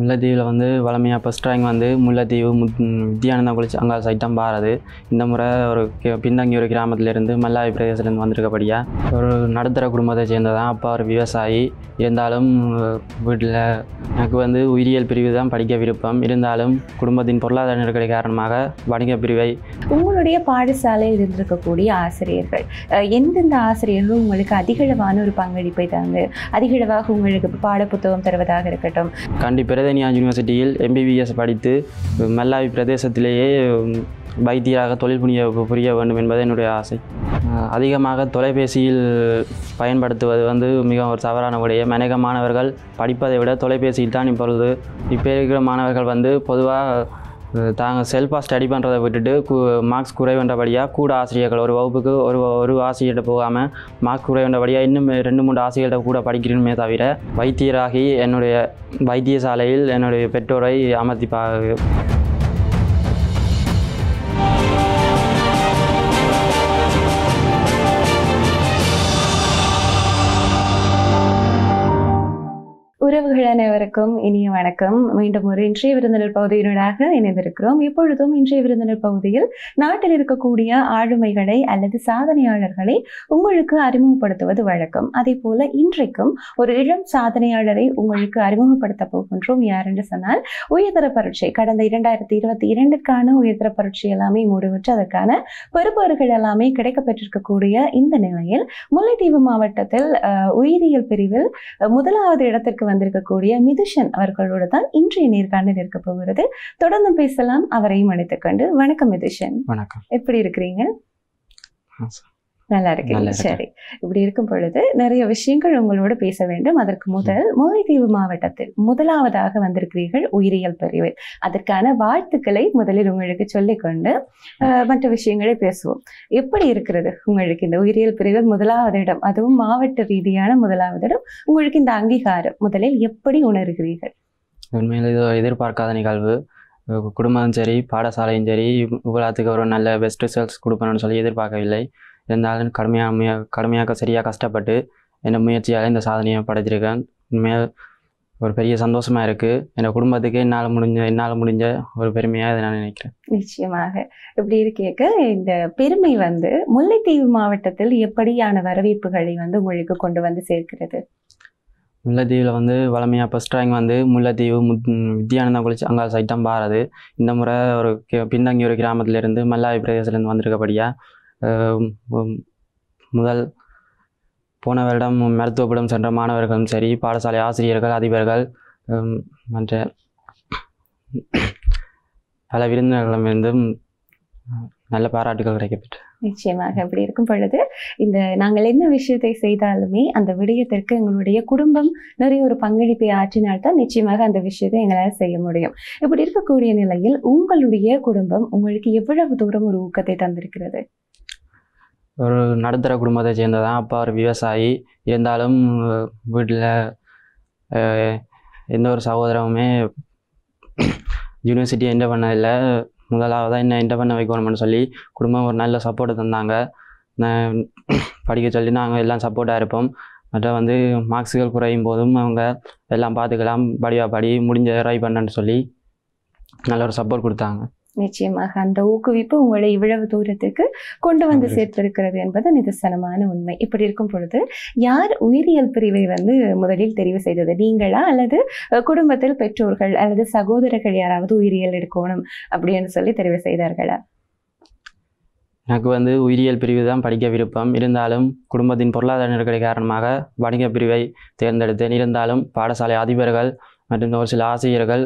முல்லைத்தீவில் வந்து வளமையாக ஃபஸ்ட் ரேங்க் வந்து முல்லைத்தீவு வித்யானந்தா காலேஜ் அங்கே சைட் தான் பாரது. இந்த முறை ஒரு பின்தங்கிய ஒரு கிராமத்திலேருந்து மல்லாவி பிரதேசத்துலேருந்து வந்திருக்கபடியாக ஒரு நடுத்தர குடும்பத்தை சேர்ந்ததான். அப்பா ஒரு விவசாயி. இருந்தாலும் வீட்டில் எனக்கு வந்து உயிரியல் பிரிவு தான் படிக்க விருப்பம். இருந்தாலும் குடும்பத்தின் பொருளாதார நெருக்கடி காரணமாக வணிக பிரிவை. உங்களுடைய பாடசாலையில் இருந்திருக்கக்கூடிய ஆசிரியர்கள் எந்தெந்த ஆசிரியர்கள் உங்களுக்கு அதிகளவான ஒரு பங்களிப்பை தந்து அதிகளவாக உங்களுக்கு பாடப்புத்தகம் தருவதாக இருக்கட்டும்? கண்டி பிரதனியா யூனிவர்சிட்டியில் MBBS படித்து மல்லாவி பிரதேசத்திலேயே வைத்தியராக தொழில் புரிய வேண்டும் என்பது என்னுடைய ஆசை. அதிகமாக தொலைபேசியில் பயன்படுத்துவது வந்து மிக ஒரு தவறான விடயம். அநேக மாணவர்கள் படிப்பதை விட தொலைபேசியில் தான் இப்பொழுது இருக்கிற மாணவர்கள் வந்து பொதுவாக தாங்கள் செல்ஃபாக ஸ்டடி பண்ணுறதை விட்டுட்டு மார்க்ஸ் குறைவேண்டபடியாக கூட ஆசிரியர்கள் ஒரு வகுப்புக்கு ஒரு ஆசிரியர்கிட்ட போகாமல் மார்க்ஸ் குறைவேண்டபடியாக இன்னும் 2-3 ஆசிரியர்கிட்ட கூட படிக்கிறேனுமே தவிர வைத்தியராகி என்னுடைய வைத்தியசாலையில் என்னுடைய பெற்றோரை அமர்த்தி உறவுகள் அனைவருக்கும் இனிய வணக்கம். மீண்டும் ஒரு இன்றைய விருந்தினர் பகுதியினராக இணைந்திருக்கிறோம். இப்பொழுதும் இன்றைய விருந்தினர் பகுதியில் நாட்டில் இருக்கக்கூடிய ஆளுமைகளை அல்லது சாதனையாளர்களை உங்களுக்கு அறிமுகப்படுத்துவது வழக்கம். அதே போல இன்றைக்கும் ஒரு இளம் சாதனையாளரை உங்களுக்கு அறிமுகப்படுத்த போகின்றோம். யார் என்று சொன்னால், உயர்தர பரீட்சை கடந்த 2022க்கான உயர்தர பரீட்சை எல்லாமே முடிவுற்று அதற்கான பெறுபேறுகள் எல்லாமே கிடைக்கப்பெற்றிருக்கக்கூடிய இந்த நிலையில் முல்லைத்தீவு மாவட்டத்தில் உயிரியல் பிரிவில் முதலாவது இடத்திற்கு வந்திருக்கக்கூடிய மிதுஷன் அவர்களோடு தான் இன்றைய நேர்காணல் இருக்க போகிறது. தொடர்ந்து பேசலாம். அவரையும் அழைத்துக் கொண்டு. வணக்கம் மிதுஷன். வணக்கம். எப்படி இருக்கிறீங்க? நல்லா இருக்கீங்க. சரி, இப்படி இருக்கும் பொழுது நிறைய விஷயங்கள் உங்களோட பேச வேண்டும். அதற்கு முதல், முல்லைத்தீவு மாவட்டத்தில் முதலாவதாக வந்திருக்கிறீர்கள் உயிரியல் பிரிவில். அதற்கான வாழ்த்துக்களை முதலில் உங்களுக்கு சொல்லிக்கொண்டு மற்ற விஷயங்களை பேசுவோம். எப்படி இருக்கிறது உங்களுக்கு இந்த உயிரியல் பிரிவில் முதலாவது இடம், அதுவும் மாவட்ட ரீதியான முதலாவது இடம்? உங்களுக்கு இந்த அங்கீகாரம் முதலில் எப்படி உணர்கிறீர்கள்? உண்மையில் இது எதிர்பார்க்காத நிகழ்வு. குடும்பமும் சரி பாடசாலையும் சரி இவ்வளோத்துக்கு ஒரு நல்ல பெஸ்ட் ரிசல்ட்ஸ் கொடுக்கணும்னு சொல்லி எதிர்பார்க்கவில்லை. இருந்தாலும் கடுமையாக சரியாக கஷ்டப்பட்டு என்ன முயற்சியால் இந்த சாதனையை படைத்திருக்கேன். உண்மையாக ஒரு பெரிய சந்தோஷமாக இருக்குது. என் குடும்பத்துக்கு என்னால் முடிஞ்ச ஒரு பெருமையாக இதை நான் நினைக்கிறேன். நிச்சயமாக. இப்படி இருக்க இந்த பெருமை வந்து முல்லைத்தீவு மாவட்டத்தில் எப்படியான வரவேற்புகளை வந்து உங்களுக்கு கொண்டு வந்து சேர்க்கிறது? முல்லைத்தீவில் வந்து வளமையாக ஃபஸ்ட் ரேங்க் வந்து முல்லைத்தீவு வித்யானந்தா காலேஜ் அங்கே சைட் தான் பாரது. இந்த முறை ஒரு பின்தங்கிய ஒரு கிராமத்திலேருந்து மல்லாவி பிரதேசத்துலேருந்து வந்திருக்கபடியாக போன வருடம் மருத்துவப்படம் சென்ற மாணவர்களும் சரி பாடசாலை ஆசிரியர்கள் அதிபர்கள் மற்ற பல விருந்தினர்களிடமிருந்தும் நல்ல பாராட்டுகள் கிடைக்கப்பெற்று. நிச்சயமாக. அப்படி இருக்கும் பொழுது இந்த நாங்கள் என்ன விஷயத்தை செய்தாலுமே அந்த விடயத்திற்கு எங்களுடைய குடும்பம் நிறைய ஒரு பங்களிப்பை ஆற்றினால்தான் நிச்சயமாக அந்த விஷயத்தை எங்களால் செய்ய முடியும். இப்படி இருக்கக்கூடிய நிலையில் உங்களுடைய குடும்பம் உங்களுக்கு எவ்வளவு தூரம் ஒரு ஊக்கத்தை தந்திருக்கிறது? ஒரு நடுத்தர குடும்பத்தை சேர்ந்ததான். அப்பா ஒரு விவசாயி. இருந்தாலும் வீட்டில் எந்த ஒரு சகோதரமுமே யூனிவர்சிட்டி என்டர் பண்ணதில்லை. முதலாவதாக என்ன என்டர் பண்ண வைக்கணும்னு சொல்லி குடும்பம் ஒரு நல்ல சப்போர்ட்டை தந்தாங்க. நான் படிக்க சொல்லி நாங்கள் எல்லாம் சப்போர்ட்டாக இருப்போம். மற்ற வந்து மார்க்ஸுகள் குறையும் போதும் அவங்க எல்லாம் பார்த்துக்கலாம், படி முடிஞ்ச ட்ரை பண்ணன்னு சொல்லி நல்ல ஒரு சப்போர்ட் கொடுத்தாங்க. நிச்சயமாக அந்த ஊக்குவிப்பு உங்களை இவ்வளவு தூரத்துக்கு கொண்டு வந்து சேர்த்திருக்கிறது என்பது நிதர்சனமான உண்மை. இப்படி இருக்கும் பொழுது யார் உயிரியல் பிரிவை வந்து முதலில் தெரிவு செய்தது? நீங்களா அல்லது குடும்பத்தில் பெற்றோர்கள் அல்லது சகோதரர்கள் யாராவது உயிரியல் எடுக்கணும் அப்படின்னு சொல்லி தெரிவு செய்தார்களா? எனக்கு வந்து உயிரியல் பிரிவு தான் படிக்க விருப்பம். இருந்தாலும் குடும்பத்தின் பொருளாதார நெருக்கடி காரணமாக வணிக பிரிவை தேர்ந்தெடுத்தேன். இருந்தாலும் பாடசாலை அதிபர்கள் மற்றும் ஒரு சில ஆசிரியர்கள்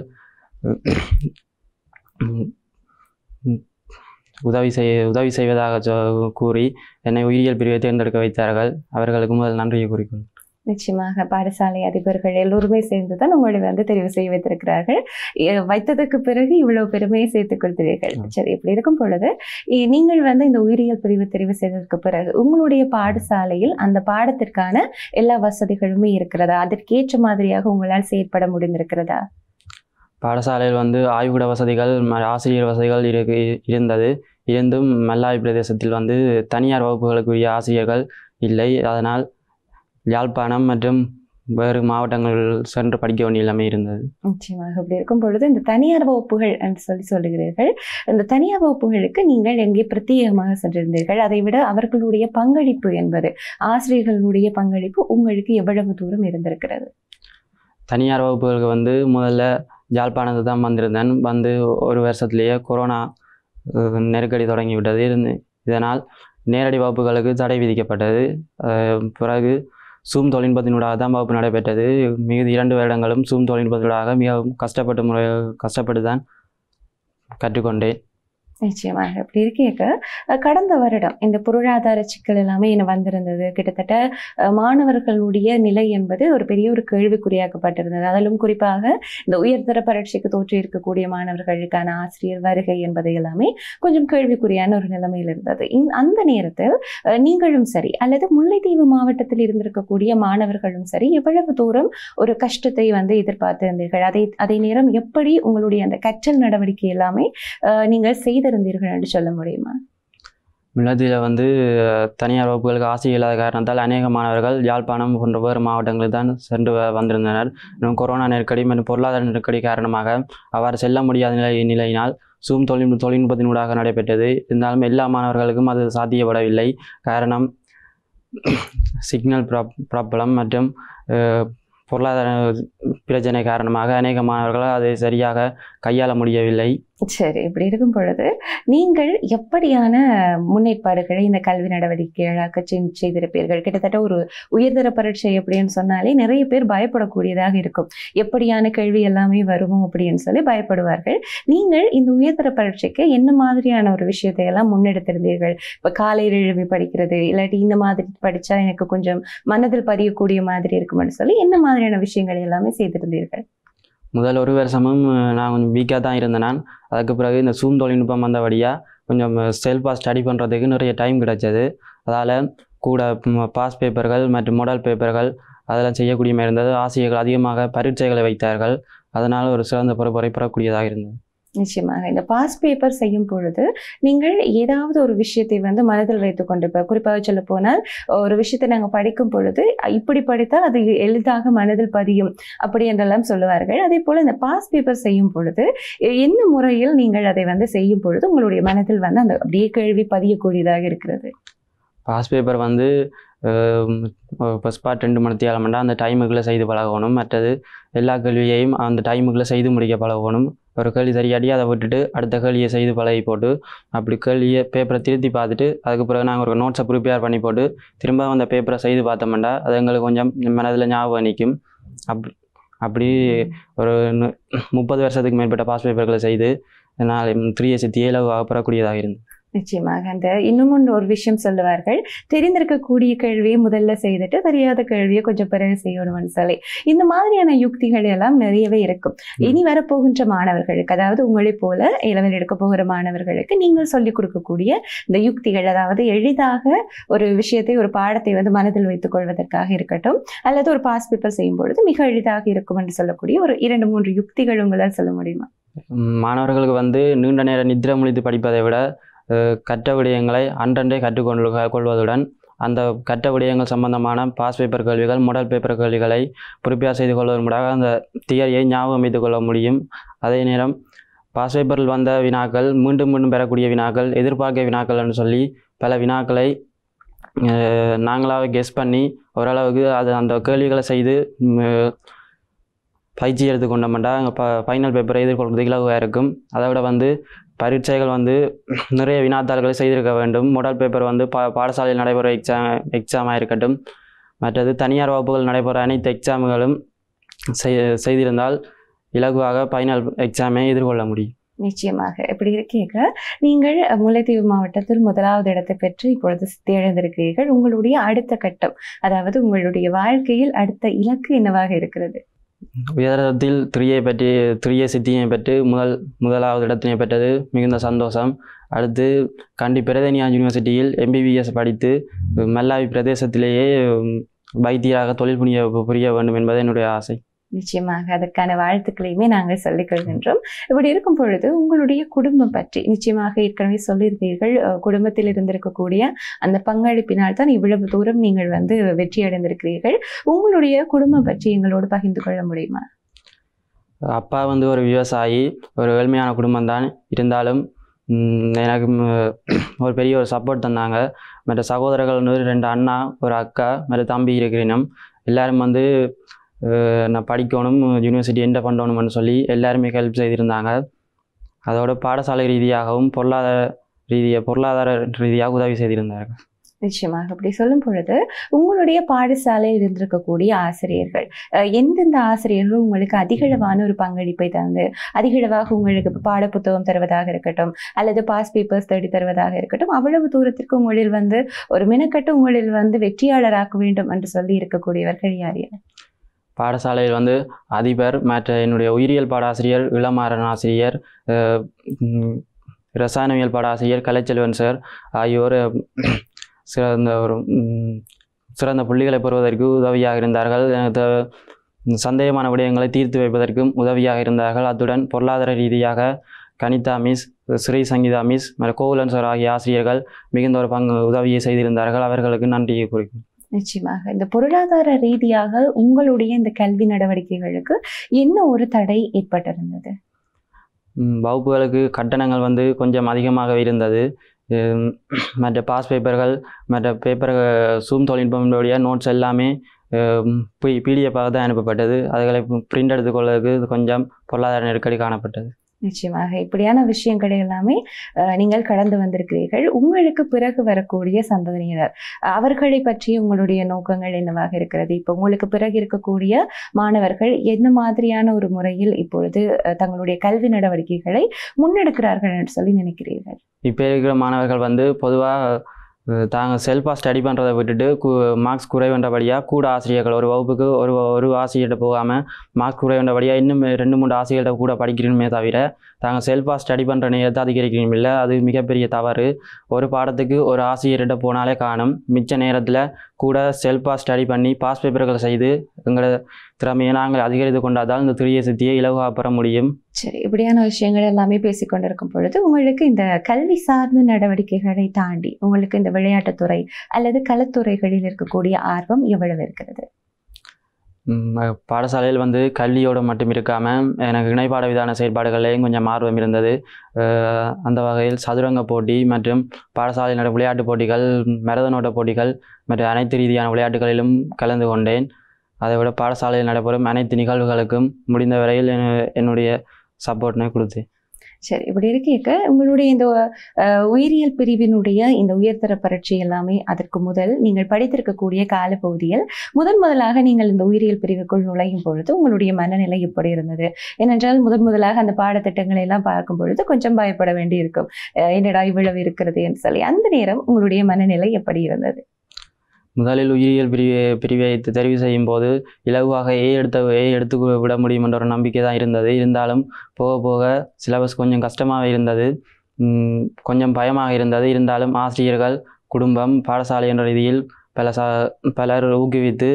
உதவி செய்வதாக கூறி என்னை உயிரியல் பிரிவை தேர்ந்தெடுக்க வைத்தார்கள். அவர்களுக்கு முதல் நன்றியை கூறிக்கொள்கிறேன். நிச்சயமாக பாடசாலை அதிபர்கள் எல்லோருமே சேர்ந்துதான் உங்களை வந்து தெரிவு செய்ய வைத்திருக்கிறார்கள். வைத்ததற்கு பிறகு இவ்வளவு பெருமையை சேர்த்துக் கொடுத்தீர்கள். சரி, இப்படி இருக்கும் பொழுது நீங்கள் வந்து இந்த உயிரியல் பிரிவு தெரிவு செய்ததற்கு பிறகு உங்களுடைய பாடசாலையில் அந்த பாடத்திற்கான எல்லா வசதிகளுமே இருக்கிறதா? அதற்கேற்ற மாதிரியாக உங்களால் செயற்பட முடிந்திருக்கிறதா? பாடசாலையில் வந்து ஆய்வுக்கூட வசதிகள் ஆசிரியர் வசதிகள் இருந்தது. இருந்தும் மல்லாவி பிரதேசத்தில் வந்து தனியார் வகுப்புகளுக்குரிய ஆசிரியர்கள் இல்லை. அதனால் யாழ்ப்பாணம் மற்றும் வேறு மாவட்டங்கள் சென்று படிக்க வேண்டிய நிலைமை இருந்தது. நிச்சயமாக. அப்படி இருக்கும் பொழுது இந்த தனியார் வகுப்புகள் என்று சொல்லுகிறீர்கள். இந்த தனியார் வகுப்புகளுக்கு நீங்கள் எங்கே பிரத்யேகமாக சென்றிருந்தீர்கள்? அதை விட அவர்களுடைய பங்களிப்பு என்பது, ஆசிரியர்களுடைய பங்களிப்பு உங்களுக்கு எவ்வளவு தூரம் இருந்திருக்கிறது? தனியார் வகுப்புகளுக்கு முதல்ல யாழ்ப்பாணத்தை தான் வந்திருந்தேன். ஒரு வருஷத்துலேயே கொரோனா நெருக்கடி தொடங்கிவிட்டது. இதனால் நேரடி வகுப்புகளுக்கு தடை விதிக்கப்பட்டது. பிறகு சூம் தொழில்நுட்பத்தினூடாக தான் வகுப்பு நடைபெற்றது. மிகுதி 2 வருடங்களும் சூம் தொழில்நுட்பத்தினூடாக மிகவும் கஷ்டப்பட்டு தான் கற்றுக்கொண்டேன். நிச்சயமாக. அப்படி இருக்க கடந்த வருடம் இந்த பொருளாதார சிக்கல் எல்லாமே என்ன வந்திருந்தது. கிட்டத்தட்ட மாணவர்களுடைய நிலை என்பது ஒரு பெரிய ஒரு கேள்விக்குறியாக்கப்பட்டிருந்தது. அதிலும் குறிப்பாக இந்த உயர்தர பரீட்சைக்கு தோற்றி இருக்கக்கூடிய மாணவர்களுக்கான ஆசிரியர் வருகை என்பது எல்லாமே கொஞ்சம் கேள்விக்குறியான ஒரு நிலைமையில் இருந்தது. அந்த நேரத்தில் நீங்களும் சரி அல்லது முல்லைத்தீவு மாவட்டத்தில் இருந்திருக்கக்கூடிய மாணவர்களும் சரி எவ்வளவு தூரம் ஒரு கஷ்டத்தை எதிர்பார்த்திருந்தீர்கள்? அதே நேரம் எப்படி உங்களுடைய அந்த கற்றல் நடவடிக்கை எல்லாமே நீங்கள் செய்திருந்தீர்கள் என்று சொல்ல முடியுமா? முல்லைத்தீவில் தனியார் வகுப்புகளுக்கு ஆசை இல்லாத காரணத்தால் அநேக மாணவர்கள் யாழ்ப்பாணம் போன்ற வேறு மாவட்டங்களில் தான் சென்று வந்திருந்தனர். கொரோனா நெருக்கடி மற்றும் பொருளாதார நெருக்கடி காரணமாக அவ்வாறு செல்ல முடியாத நிலையினால் சூம் தொழில்நுட்பத்தினூடாக நடைபெற்றது. இருந்தாலும் எல்லா மாணவர்களுக்கும் அது சாத்தியப்படவில்லை. காரணம் சிக்னல் ப்ராப்ளம் மற்றும் பொருளாதார பிரச்சனை காரணமாக அநேக மாணவர்கள் அதை சரியாக கையாள முடியவில்லை. சரி. இப்படி இருக்கும் பொழுது நீங்கள் எப்படியான முன்னேற்பாடுகளை இந்த கல்வி நடவடிக்கைகளாக செய்திருப்பீர்கள்? கிட்டத்தட்ட ஒரு உயர்தர பரீட்சை அப்படின்னு சொன்னாலே நிறைய பேர் பயப்படக்கூடியதாக இருக்கும். எப்படியான கேள்வி எல்லாமே வருமோ அப்படின்னு சொல்லி பயப்படுவார்கள். நீங்கள் இந்த உயர்தர பரீட்சைக்கு என்ன மாதிரியான ஒரு விஷயத்தை எல்லாம் முன்னெடுத்திருந்தீர்கள்? இப்போ காலையில் எழுப்பி படிக்கிறது, இல்லாட்டி இந்த மாதிரி படித்தா எனக்கு கொஞ்சம் மனதில் பதியக்கூடிய மாதிரி இருக்கும்னு சொல்லி என்ன மாதிரியான விஷயங்கள் எல்லாமே செய்திருந்தீர்கள்? முதல் ஒரு வருஷமும் நான் கொஞ்சம் வீக்காக தான் இருந்தேன். நான் அதுக்கு பிறகு இந்த சூம் தொழில்நுட்பம் வந்தபடியாக கொஞ்சம் செல்ஃபாக ஸ்டடி பண்ணுறதுக்கு நிறைய டைம் கிடைச்சது. அதால் கூட பாஸ் பேப்பர்கள் மற்றும் மாடல் பேப்பர்கள் அதெல்லாம் செய்யக்கூடிய மாதிரி இருந்தது. ஆசிரியர்கள் அதிகமாக பரீட்சைகளை வைத்தார்கள். அதனால் ஒரு சிறந்த பொறுப்பை பெறக்கூடியதாக இருந்தது. நிச்சயமாக. இந்த பாஸ் பேப்பர் செய்யும் பொழுது நீங்கள் ஏதாவது ஒரு விஷயத்தை மனதில் வைத்துக்கொண்டு, இப்போ குறிப்பாக சொல்ல போனால் ஒரு விஷயத்தை நாங்கள் படிக்கும் பொழுது இப்படி படித்தால் அது எளிதாக மனதில் பதியும் அப்படி என்றெல்லாம் சொல்லுவார்கள். அதே போல் இந்த பாஸ் பேப்பர் செய்யும் பொழுது என்ன முறையில் நீங்கள் அதை செய்யும் பொழுது உங்களுடைய மனதில் அந்த அப்படியே கேள்வி பதியக்கூடியதாக இருக்கிறது? பாஸ் பேப்பர் ஃபஸ்ட் பார்ட் 2 மணித்தியாலம்னா அந்த டைமுக்குள்ளே செய்து பழகணும். மற்றது எல்லா கேள்வியையும் அந்த டைமுக்குள்ளே செய்து முடிக்க பழகணும். ஒரு கேள்வி சரியாடி அதை விட்டுட்டு அடுத்த கேள்வியை செய்து பழகி போட்டு அப்படி கேள்வியை பேப்பரை திருத்தி பார்த்துட்டு அதுக்கு பிறகு நாங்கள் ஒரு நோட்ஸை ப்ரிப்பேர் பண்ணி போட்டு திரும்ப அந்த பேப்பரை செய்து பார்த்தோம்னா அது எங்களுக்கு கொஞ்சம் மனதில் ஞாபகம் நிற்கும். அப்படி ஒரு 30 வருஷத்துக்கு மேற்பட்ட பாஸ் பேப்பர்களை செய்து நான் 3 பெறக்கூடியதாக இருந்தது. நிச்சயமாக. அந்த இன்னும் ஒரு விஷயம் சொல்லுவார்கள், தெரிந்திருக்கக்கூடிய கேள்வியை முதல்ல செய்துட்டு தெரியாத கேள்வியை கொஞ்சம் பிறகு செய்யணும்னு சொல்லி. இந்த மாதிரியான யுக்திகள் எல்லாம் நிறையவே இருக்கும். இனி வரப்போகின்ற மாணவர்களுக்கு, அதாவது உங்களை போல இளவில் எடுக்க போகிற மாணவர்களுக்கு நீங்கள் சொல்லிக் கொடுக்கக்கூடிய இந்த யுக்திகள், அதாவது எளிதாக ஒரு விஷயத்தை ஒரு பாடத்தை மனதில் வைத்துக் கொள்வதற்காக இருக்கட்டும், அல்லது ஒரு பாஸ் பேப்பர் செய்யும் பொழுது மிக எளிதாக இருக்கும் என்று சொல்லக்கூடிய ஒரு 2-3 யுக்திகள் உங்களால் சொல்ல முடியுமா? மாணவர்களுக்கு நீண்ட நேரம் நித்திரை முழித்து படிப்பதை விட கற்ற விடயங்களை அன்றன்றே கற்றுக்கொள்வதுடன் அந்த கற்ற விடயங்கள் சம்பந்தமான பாஸ் பேப்பர் கேள்விகள், மாடல் பேப்பர் கேள்விகளை ப்ரிப்பேர் செய்து கொள்வதன் மூலமாக அந்த தியரியை ஞாபகம் வைத்துக் கொள்ள முடியும். அதே நேரம் பாஸ் பேப்பரில் வந்த வினாக்கள் மீண்டும் மீண்டும் பெறக்கூடிய வினாக்கள், எதிர்பார்க்க வினாக்கள் என்று சொல்லி பல வினாக்களை நாங்களாக கெஸ் பண்ணி ஓரளவுக்கு அந்த கேள்விகளை செய்து பயிற்சி எடுத்துக்கொண்டோம்னா ஃபைனல் பேப்பரை எதிர்கொள்வது இலகுவாக இருக்கும். அதை விட பரீட்சைகள் நிறைய வினாத்தாள்களை செய்திருக்க வேண்டும். மாடல் பேப்பர் பாடசாலையில் நடைபெற எக்ஸாமாக இருக்கட்டும், மற்றது தனியார் வகுப்புகள் நடைபெற அனைத்து எக்ஸாம்களும் செய்திருந்தால் இலகுவாக ஃபைனல் எக்ஸாமை எதிர்கொள்ள முடியும். நிச்சயமாக. இப்படி இருக்க நீங்கள் முல்லைத்தீவு மாவட்டத்தில் 1வது இடத்தை பெற்று இப்பொழுது தேர்ந்தெடுக்கிறீர்கள். உங்களுடைய அடுத்த கட்டம், அதாவது உங்களுடைய வாழ்க்கையில் அடுத்த இலக்கு என்னவாக இருக்கிறது? உயர்தரத்தில் 3A சித்தியை பெற்று முதலாவது இடத்தினை பெற்றது மிகுந்த சந்தோஷம். அடுத்து கண்டி பிரதனியா யூனிவர்சிட்டியில் MBBS படித்து மல்லாவி பிரதேசத்திலேயே வைத்தியராக தொழில் புரிய வேண்டும் என்பது என்னுடைய ஆசை. நிச்சயமாக அதற்கான வாழ்த்துக்களையுமே நாங்கள் சொல்லிக் கொள்கின்றோம். இப்படி இருக்கும் பொழுது உங்களுடைய குடும்பம் பற்றி நிச்சயமாக ஏற்கனவே சொல்லியிருப்பீர்கள். குடும்பத்தில் இருந்திருக்கக்கூடிய அந்த பங்களிப்பினால் தான் இவ்வளவு தூரம் நீங்கள் வெற்றி அடைந்திருக்கிறீர்கள். உங்களுடைய குடும்பம் பற்றி எங்களோடு பகிர்ந்து கொள்ள முடியுமா? அப்பா ஒரு விவசாயி, ஒரு ஏழ்மையான குடும்பம் தான். இருந்தாலும் எனக்கு ஒரு பெரிய ஒரு சப்போர்ட் தந்தாங்க. மற்ற சகோதரர்கள் 2 அண்ணா, ஒரு அக்கா, மற்ற தம்பி இருக்கிறினம். எல்லாரும் நான் படிக்கணும், யூனிவர்சிட்டி என்டர் பண்ணணும்னு சொல்லி எல்லாருமே ஹெல்ப் செய்திருந்தாங்க. அதோட பாடசாலை ரீதியாகவும் பொருளாதார ரீதியாக உதவி செய்திருந்தார்கள். நிச்சயமாக அப்படி சொல்லும் பொழுது உங்களுடைய பாடசாலையில் இருந்திருக்கக்கூடிய ஆசிரியர்கள், எந்தெந்த ஆசிரியர்கள் உங்களுக்கு அதிகளவான ஒரு பங்களிப்பை தந்து அதிகளவாக உங்களுக்கு பாட புத்தகம் தருவதாக இருக்கட்டும் அல்லது பாஸ் பேப்பர்ஸ் தேடி தருவதாக இருக்கட்டும், அவ்வளவு தூரத்திற்கு உங்களில் ஒரு மெனக்கட்டு உங்களில் வெற்றியாளராக்க வேண்டும் என்று சொல்லி இருக்கக்கூடியவர்கள் யார் யார்? பாடசாலையில் அதிபர், மற்ற என்னுடைய உயிரியல் பாடாசிரியர், இளமாறன் ஆசிரியர், ரசாயனவியல் பாடாசிரியர் கலைச்செல்வன் சார் ஆகியோர் சிறந்த புள்ளிகளை பெறுவதற்கு உதவியாக இருந்தார்கள். சந்தேகமான விடயங்களை தீர்த்து வைப்பதற்கும் உதவியாக இருந்தார்கள். அத்துடன் பொருளாதார ரீதியாக Kanitha miss, Sri Sangeetha miss, Gokulan sir ஆகிய ஆசிரியர்கள் மிகுந்த ஒரு உதவியை செய்திருந்தார்கள். அவர்களுக்கு நன்றியை குறிக்கும். நிச்சயமாக இந்த பொருளாதார ரீதியாக உங்களுடைய இந்த கல்வி நடவடிக்கைகளுக்கு என்ன ஒரு தடை ஏற்பட்டிருந்தது? வகுப்புகளுக்கு கட்டணங்கள் கொஞ்சம் அதிகமாக இருந்தது. மற்ற பாஸ் பேப்பர்கள், மற்ற சூம் தொழில்நுட்பங்களுடைய நோட்ஸ் எல்லாமே பிடிஎஃபாக தான் அனுப்பப்பட்டது. அதுகளை பிரிண்ட் எடுத்துக்கொள்வதற்கு கொஞ்சம் பொருளாதார நெருக்கடி காணப்பட்டது. நிச்சயமாக இப்படியான விஷயங்கள் எல்லாமே நீங்கள் கடந்து வந்திருக்கிறீர்கள். உங்களுக்கு பிறகு வரக்கூடிய சந்ததியினர், அவர்களை பற்றி உங்களுடைய நோக்கங்கள் என்னவாக இருக்கிறது? இப்போ உங்களுக்கு பிறகு இருக்கக்கூடிய மாணவர்கள் என்ன மாதிரியான ஒரு முறையில் இப்பொழுது தங்களுடைய கல்வி நடவடிக்கைகளை முன்னெடுக்கிறார்கள் என்று சொல்லி நினைக்கிறீர்கள்? இப்போ இருக்கிற மாணவர்கள் பொதுவாக தாங்கள் செல்ஃபாக ஸ்டடி பண்ணுறதை விட்டுட்டு மார்க்ஸ் குறைவேண்டபடியாக கூட ஆசிரியர்கள் ஒரு வகுப்புக்கு ஒரு ஆசிரியர்கிட்ட போகாமல் மார்க்ஸ் குறைவேண்டபடியாக இன்னும் 2-3 ஆசிரியர்கிட்ட கூட படிக்கணுமே தவிர தாங்கள் செல்ஃபாக ஸ்டடி பண்ணுற நேரத்தை அதிகரிக்கணும் இல்லை. அது மிகப்பெரிய தவறு. ஒரு பாடத்துக்கு ஒரு ஆசிரியர்கிட்ட போனாலே காணும். மிச்ச நேரத்தில் கூட செல்ஃபாக ஸ்டடி பண்ணி பாஸ் பேப்பர்கள் செய்து எங்களோட திறமையை நாங்கள் அதிகரித்து கொண்டாதால் இந்த துரிய சித்தியை இலவாக பெற முடியும். சரி, இப்படியான விஷயங்கள் எல்லாமே பேசிக்கொண்டிருக்கும் பொழுது உங்களுக்கு இந்த கல்வி சார்ந்த நடவடிக்கைகளை தாண்டி உங்களுக்கு இந்த விளையாட்டுத்துறை அல்லது கலைத்துறைகளில் இருக்கக்கூடிய ஆர்வம் எவ்வளவு இருக்கிறது? பாடசாலையில் கல்வியோடு மட்டும் இருக்காமல் எனக்கு இணைப்பாட விதான செயற்பாடுகளையும் கொஞ்சம் ஆர்வம் இருந்தது. அந்த வகையில் சதுரங்க போட்டி மற்றும் பாடசாலையில் நட விளையாட்டுப் போட்டிகள், மரதனோட்ட போட்டிகள் மற்றும் அனைத்து ரீதியான விளையாட்டுகளிலும் கலந்து கொண்டேன். அதைவிட பாடசாலையில் நடைபெறும் அனைத்து நிகழ்வுகளுக்கும் முடிந்த வரையில் என்னுடைய சப்போர்ட்டினை கொடுத்தேன். சரி, இப்படி இருக்க உங்களுடைய இந்த உயிரியல் பிரிவினுடைய இந்த உயர்தர பரீட்சை எல்லாமே அதற்கு முதல் நீங்கள் படித்திருக்கக்கூடிய காலப்பகுதியில் முதலாக நீங்கள் இந்த உயிரியல் பிரிவுக்குள் நுழையும் பொழுது உங்களுடைய மனநிலை எப்படி இருந்தது? ஏனென்றால் முதலாக அந்த பாடத்திட்டங்களை எல்லாம் பார்க்கும் பொழுது கொஞ்சம் பயப்பட வேண்டி இருக்கும். என்னடா இவ்வளவு இருக்கிறது என்று சொல்லி. அந்த நேரம் உங்களுடைய மனநிலை எப்படி இருந்தது? முதலில் உயிரியல் பிரிவை தெரிவு செய்யும் போது இலகுவாக எடுத்து விட முடியும் என்ற ஒரு நம்பிக்கை தான் இருந்தது. இருந்தாலும் போக போக சிலபஸ் கொஞ்சம் கஷ்டமாக இருந்தது, கொஞ்சம் பயமாக இருந்தது. இருந்தாலும் ஆசிரியர்கள், குடும்பம், பாடசாலை என்ற ரீதியில் பலர் ஊக்குவித்து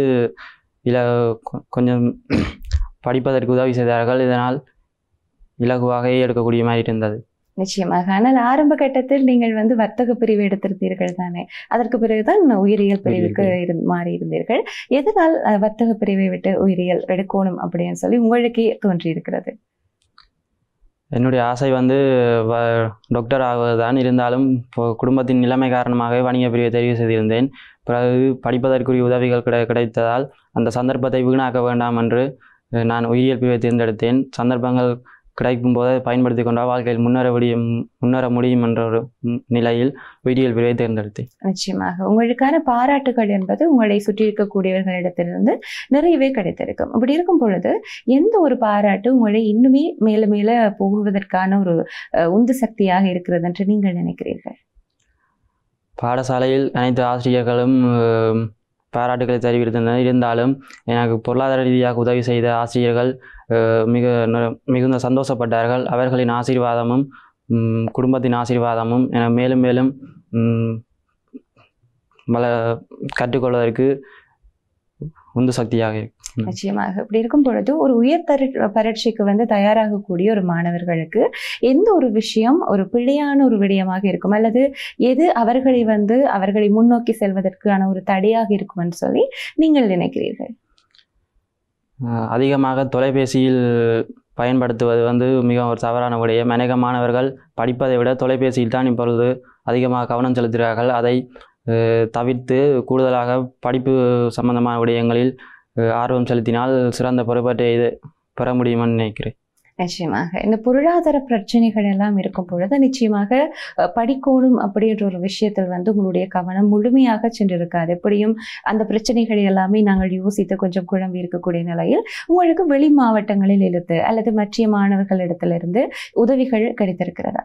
கொஞ்சம் படிப்பதற்கு உதவி செய்தார்கள். இதனால் இலகுவாக எடுக்கக்கூடிய மாதிரி இருந்தது. நிச்சயமாக. ஆனால் ஆரம்ப கட்டத்தில் நீங்கள் வர்த்தக பிரிவு எடுத்திருந்தீர்கள் தானே? அதற்கு பிறகுதான் உயிரியல் பிரிவுக்கு மாறி இருந்தீர்கள். எதனால் வர்த்தக பிரிவை விட்டு உயிரியல் எடுக்கணும் அப்படின்னு சொல்லி உங்களுக்கே தோன்றி இருக்கிறது? என்னுடைய ஆசை டாக்டர் ஆகுவதுதான். இருந்தாலும் குடும்பத்தின் நிலைமை காரணமாக வணிக பிரிவை தெரிவு செய்திருந்தேன். பிறகு படிப்பதற்குரிய உதவிகள் கிடைத்ததால் அந்த சந்தர்ப்பத்தை வீணாக்க வேண்டாம் என்று நான் உயிரியல் பிரிவை தேர்ந்தெடுத்தேன். சந்தர்ப்பங்கள் கிடைக்கும் போது பயன்படுத்தி கொண்டால் வாழ்க்கையில் முன்னேற முடியும் என்ற ஒரு நிலையில் உயிரியல் பிரிவை தேர்ந்தெடுத்தேன். நிச்சயமாக உங்களுக்கான பாராட்டுகள் என்பது உங்களை சுற்றி இருக்கக்கூடியவர்களிடத்திலிருந்து நிறையவே கிடைத்திருக்கும். அப்படி இருக்கும் பொழுது எந்த ஒரு பாராட்டு உங்களை இன்னுமே மேல மேல போகுவதற்கான ஒரு உந்து சக்தியாக இருக்கிறது என்று நீங்கள் நினைக்கிறீர்கள்? பாடசாலையில் அனைத்து ஆசிரியர்களும் பாராட்டுகளை தெரிவித்திருந்தனர். இருந்தாலும் எனக்கு பொருளாதார ரீதியாக உதவி செய்த ஆசிரியர்கள் மிகுந்த சந்தோஷப்பட்டார்கள். அவர்களின் ஆசீர்வாதமும் குடும்பத்தின் ஆசீர்வாதமும் என மேலும் மேலும் கற்றுக்கொள்வதற்கு உந்து சக்தியாக இருக்கும். நிச்சயமாக. இப்படி இருக்கும் பொழுது ஒரு உயர்தர பரீட்சைக்கு வந்து தயாராகக்கூடிய ஒரு மாணவர்களுக்கு எந்த ஒரு விஷயம் ஒரு பிழையான ஒரு விடயமாக இருக்கும், அல்லது எது அவர்களை முன்னோக்கி செல்வதற்கான ஒரு தடையாக இருக்கும்னு சொல்லி நீங்கள் நினைக்கிறீர்கள்? அதிகமாக தொலைபேசியில் பயன்படுத்துவது வந்து மிக ஒரு தவறான விடயம். அநேக மாணவர்கள் படிப்பதை விட தொலைபேசியில் தான் இப்பொழுது அதிகமாக கவனம் செலுத்துகிறார்கள். அதை தவிர்த்து கூடுதலாக படிப்பு சம்பந்தமான விடயங்களில் ஆர்வம் செலுத்தினால் சிறந்த பொறுப்பேற்றை பெற முடியும்னு நினைக்கிறேன். நிச்சயமாக. இந்த பொருளாதார பிரச்சனைகள் எல்லாம் இருக்கும் பொழுது நிச்சயமாக படிக்கணும் அப்படின்ற ஒரு விஷயத்தில் வந்து உங்களுடைய கவனம் முழுமையாக சென்றிருக்காது. எப்படியும் அந்த பிரச்சனைகள் எல்லாமே நாங்கள் யோசித்து கொஞ்சம் குழம்பி இருக்கக்கூடிய நிலையில் உங்களுக்கு வெளி மாவட்டங்களில் இருந்து அல்லது மற்ற மாணவர்களிடத்திலிருந்து உதவிகள் கிடைத்திருக்கிறதா?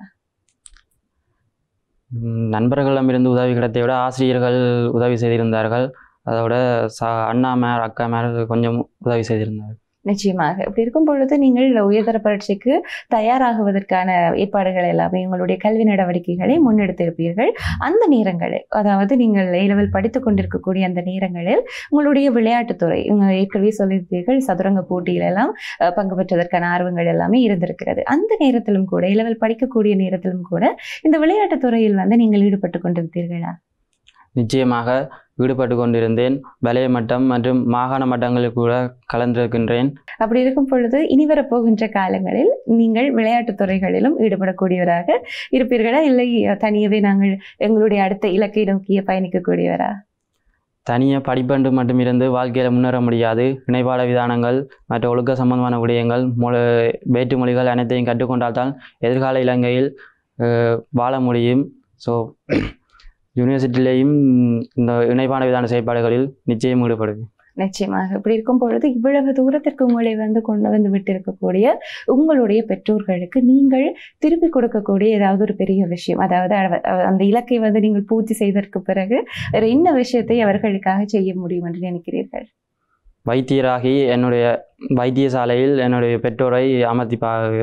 நண்பர்களிடமிருந்து உதவி கிடைத்தை விட ஆசிரியர்கள் உதவி செய்திருந்தார்கள். அதோட அண்ணாமார் அக்காமார் கொஞ்சம் உதவி செய்திருந்தார்கள். நிச்சயமாக. இப்படி இருக்கும் பொழுது நீங்கள் உயர்தர பரீட்சைக்கு தயாராகுவதற்கான ஏற்பாடுகள் எல்லாமே உங்களுடைய கல்வி நடவடிக்கைகளை முன்னெடுத்திருப்பீர்கள். அந்த நேரங்களில், அதாவது நீங்கள் A-level படித்துக் கொண்டிருக்கக்கூடிய அந்த நேரங்களில் உங்களுடைய விளையாட்டுத்துறை, ஏற்கனவே சொல்லியிருப்பீர்கள் சதுரங்க போட்டியிலெல்லாம் பங்கு பெற்றதற்கான ஆர்வங்கள் எல்லாமே இருந்திருக்கிறது. அந்த நேரத்திலும் கூட A-level படிக்கக்கூடிய நேரத்திலும் கூட இந்த விளையாட்டுத்துறையில் வந்து நீங்கள் ஈடுபட்டு கொண்டிருந்தீர்களா? நிச்சயமாக ஈடுபட்டு கொண்டிருந்தேன். வலய மட்டம் மற்றும் மாகாண மட்டங்களில் கூட கலந்திருக்கின்றேன். அப்படி இருக்கும் பொழுது இனி வரப்போகின்ற காலங்களில் நீங்கள் விளையாட்டுத் துறைகளிலும் ஈடுபடக்கூடியவராக இருப்பீர்களா, இல்லை தனியவே நாங்கள் எங்களுடைய அடுத்த இலக்கை நோக்கிய பயணிக்கக்கூடியவரா? தனியாக படிப்பண்டு மட்டும் இருந்து வாழ்க்கையில் முன்னேற முடியாது. இணைப்பாட விதானங்கள் மற்ற ஒழுக்க சம்பந்தமான விடயங்கள் வேற்று மொழிகள் அனைத்தையும் கற்றுக்கொண்டால்தான் எதிர்கால இலங்கையில் வாழ முடியும். ஸோ யூனிவர்சிட்டியிலேயும் இந்த இணைப்பான விதான செயற்பாடுகளில் நிச்சயம் ஈடுபடுவேன். நிச்சயமாக. இப்படி இருக்கும் பொழுது இவ்வளவு தூரத்திற்கு உங்களை வந்து கொண்டு வந்து விட்டிருக்கக்கூடிய உங்களுடைய பெற்றோர்களுக்கு நீங்கள் திருப்பி கொடுக்கக்கூடிய ஏதாவது ஒரு பெரிய விஷயம், அதாவது அந்த இலக்கை வந்து நீங்கள் பூர்த்தி செய்ததற்கு பிறகு வேறு என்ன விஷயத்தை அவர்களுக்காக செய்ய முடியும் என்று நினைக்கிறீர்கள்? வைத்தியராகி என்னுடைய வைத்தியசாலையில் என்னுடைய பெற்றோரை அமர்த்தி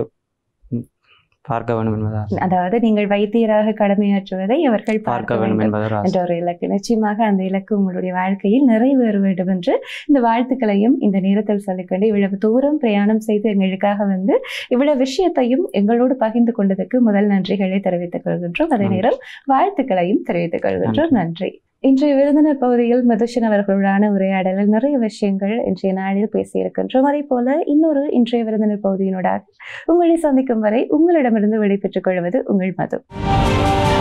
பார்க்க வேண்டும் என்பதால், அதாவது நீங்கள் வைத்தியராக கடமையாற்றுவதை அவர்கள் பார்க்க வேண்டும் என்ற ஒரு இலக்கு. நிச்சயமாக அந்த இலக்கு உங்களுடைய வாழ்க்கையில் நிறைவேற வேண்டும் என்று இந்த வாழ்த்துக்களையும் இந்த நேரத்தில் சொல்லிக்கொண்டு இவ்வளவு தூரம் பிரயாணம் செய்து எங்களுக்காக வந்து இவ்வளவு விஷயத்தையும் எங்களோடு பகிர்ந்து கொண்டதற்கு முதல் நன்றிகளை தெரிவித்துக் கொள்கின்றோம். அதே நேரம் வாழ்த்துக்களையும் தெரிவித்துக் கொள்கின்றோம். நன்றி. இன்றைய விருந்தினர் பகுதியில் மதுஷன் அவர்களுடான உரையாடலில் நிறைய விஷயங்கள் இன்றைய நாளில் பேசியிருக்கின்றோம். அதே போல இன்னொரு இன்றைய விருந்தினர் பகுதியினூடாக உங்களை சந்திக்கும் வரை உங்களிடமிருந்து விடைபெற்றுக் கொள்வது உங்கள் மது.